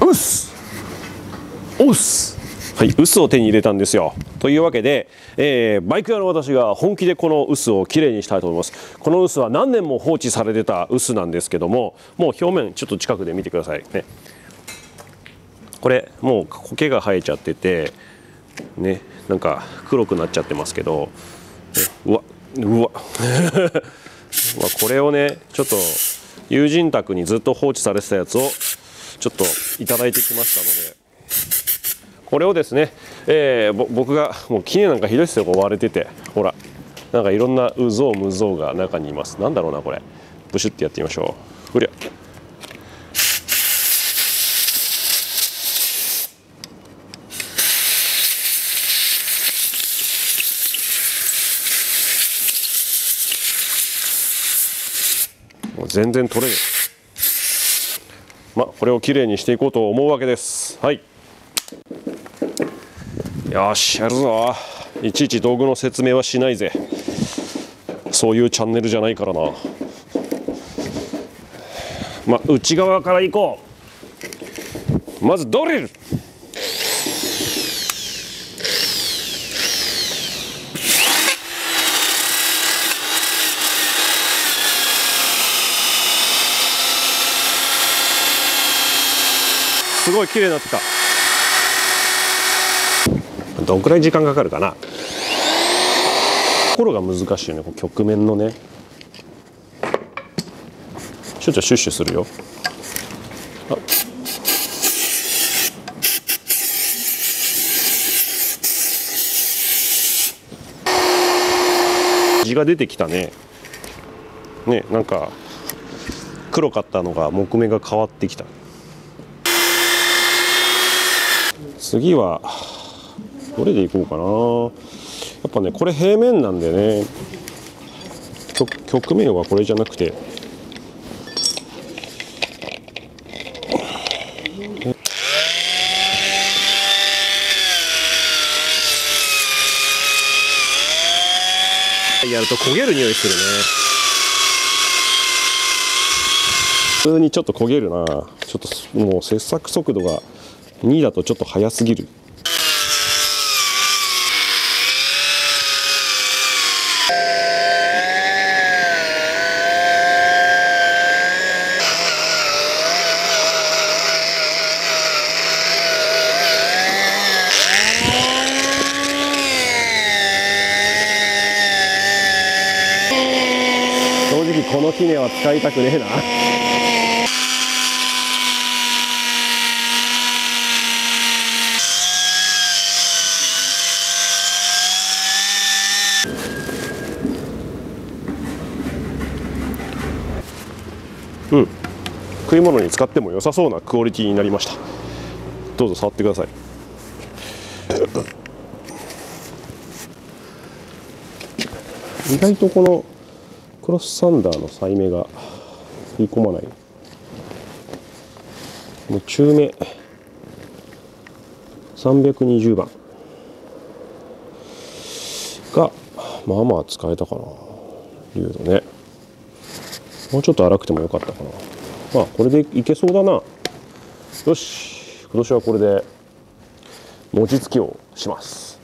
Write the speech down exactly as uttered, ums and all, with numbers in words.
うっすおっす。はい、臼を手に入れたんですよ。というわけで、えー、バイク屋の私が本気でこの臼をきれいにしたいと思います。この臼は何年も放置されてた臼なんですけども、もう表面ちょっと近くで見てくださいね。これもう苔が生えちゃっててね、なんか黒くなっちゃってますけど、うわうわこれをねちょっと友人宅にずっと放置されてたやつをちょっといただいてきましたので、これをですね、えー、僕がもう杵なんかひどいですよ、こう割れてて、ほらなんかいろんなうぞうむぞうが中にいます。なんだろうなこれ、ブシュってやってみましょう。ふりゃもう全然取れる。まあこれをきれいにしていこうと思うわけです。はい、よしやるぞ。いちいち道具の説明はしないぜ、そういうチャンネルじゃないからな。まあ内側からいこう。まずドリル。すごい綺麗になってた。どんくらい時間かかるかな。ところが難しいよね、こう曲面のね。ちょっとシュッシュするよ。あ地が出てきたね。ね、なんか黒かったのが木目が変わってきた。次はどれでいこうかな。やっぱねこれ平面なんでね、 局, 局面はこれじゃなくてやると焦げる匂いするね。普通にちょっと焦げるな。ちょっともう切削速度がにだとちょっと速すぎる。正直この杵は使いたくねえな。うん、食い物に使っても良さそうなクオリティになりました。どうぞ触ってください。意外とこのクロスサンダーの裂い目が食い込まない。もう中目さんびゃくにじゅうばんがまあまあ使えたかな。リュードね、もうちょっと粗くてもよかったかな。まあこれでいけそうだな。よし、今年はこれで餅つきをします。